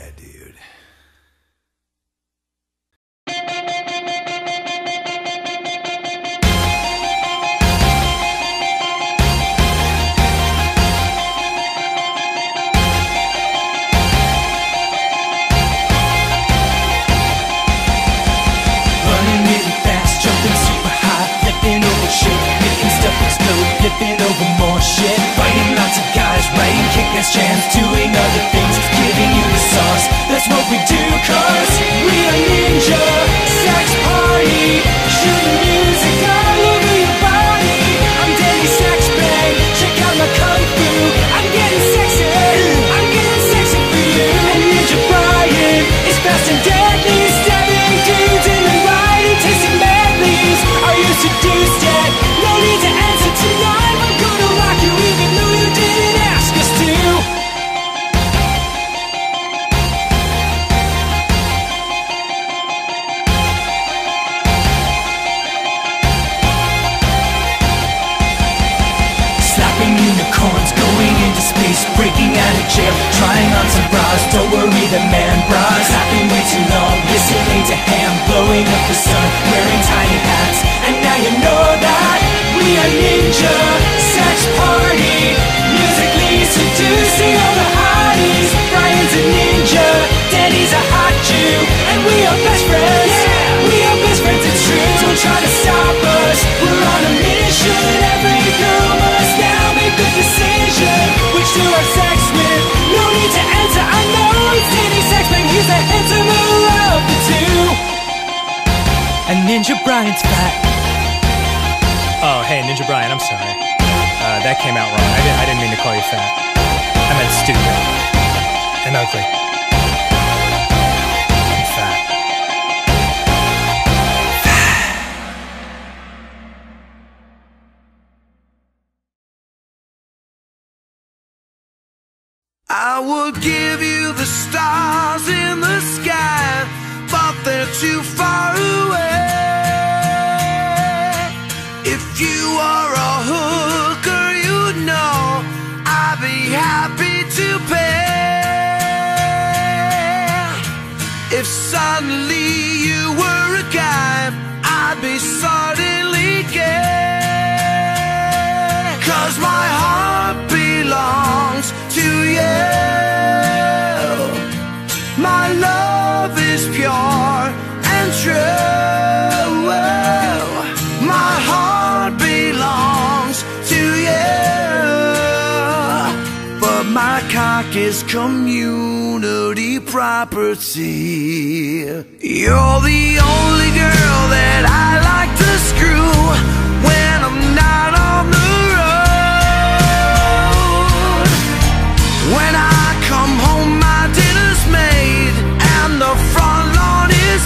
dude. Flipping over more shit, fighting lots of guys, writing kick-ass jams, doing other things, giving you the sauce. That's what we do, cause we are ninja sex party, shooting music all over your body. I'm Danny Sex Bang, check out my kung fu. I'm getting sexy for you. And Ninja Brian is fast and deadly, stabbing dudes in the right and tasting medleys. Are you seduced yet? No need to answer tonight. We're gonna rock you even though you didn't ask us to. Slapping unicorns, going into space, breaking out of jail, trying on some bras. Don't worry, the man bras clapping way too long, listening to ham, blowing up the sun, wearing tiny hats. And now you know that we are ninja sex party, musically seducing all the hotties. Brian's a ninja, Danny's a hot Jew, and we are best friends. Yeah, we are best friends, it's true. Don't try to stop us, we're on a mission. Every girl must now make the decision which to have sex with. No need to answer unknowns. Danny Sex Bang, he's the handsomer of the two. And Ninja Brian's fat. Oh, hey, Ninja Brian, I'm sorry. That came out wrong. I didn't mean to call you fat. I meant stupid. And ugly. And fat. I would give you the stars in the sky, but they're too far away. If you are a hooker, you know I'd be happy to pay. If suddenly you were a guy, I'd be suddenly gay. 'Cause my heart belongs to you. My love is pure and true. My heart belongs to you. But my cock is community property. You're the only girl that I like to screw when I'm not on the road. When I come home, my dinner's made and the front lawn is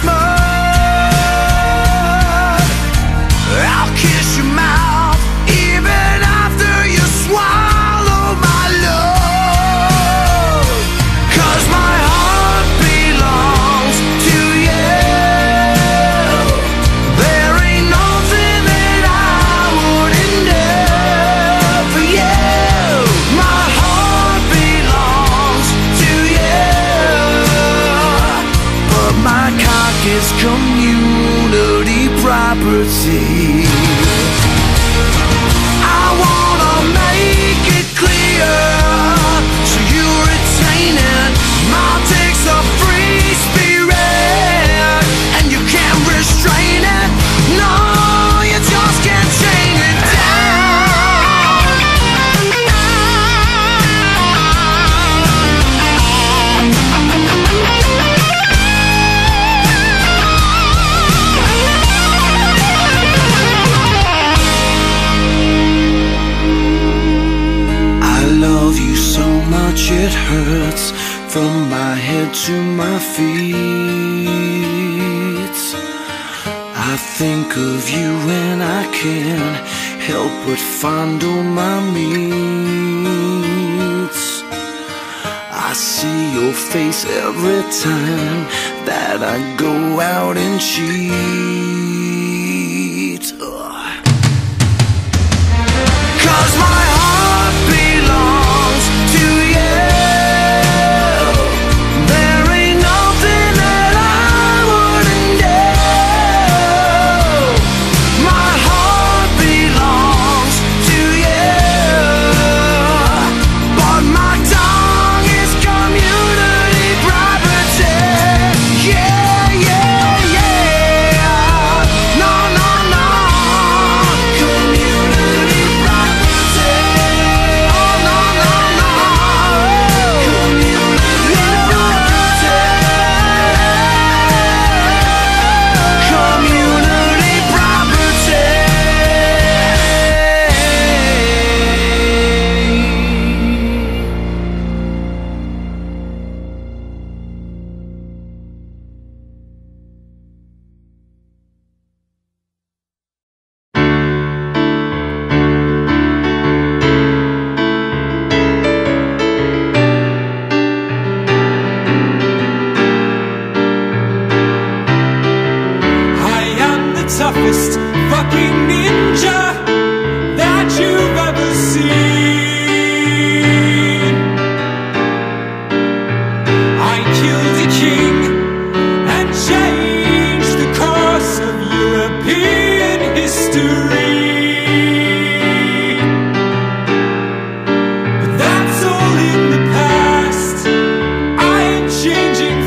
mowed. I'll kiss your mouth even after you swallow my love. 'Cause my heart belongs to you. There ain't nothing that I wouldn't do for you. My heart belongs to you. But my cock is community property. I wanna make it clear so you retain it. My dick's a free spirit and you can't restrain it. No, you just can't chain it I love you so much it hurts from my head to my feet. I think of you and I can't help but fondle my meat. I see your face every time that I go out and cheat. 'Cause my heart belongs to you. There every ninja that you've ever seen. I killed a king and changed the course of European history. But that's all in the past. I am changing